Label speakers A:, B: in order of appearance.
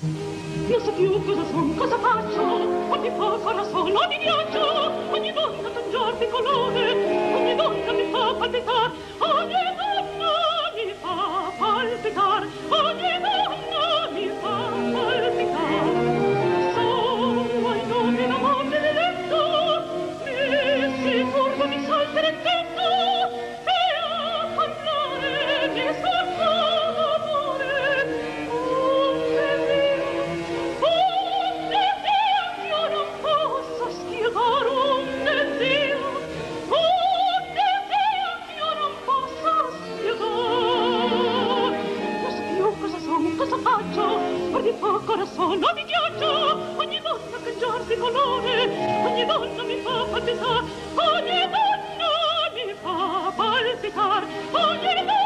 A: Non so più cosa son, cosa faccio, ogni poco ora solo di viaggio, ogni donna cangiar di colore, ogni donna mi fa palpitar, ogni donna mi fa palpitar, ogni donna mi fa palpitar. So, ai donne d'amor del letto, mi si turba, mi salta nel tetto, e a parlare mi sorgo d'amore. Cosa faccio? Ogni poco ora sono di viaggio, ogni donna cangiar di colore, ogni donna mi fa palpitar, ogni donna mi fa palpitar, ogni donna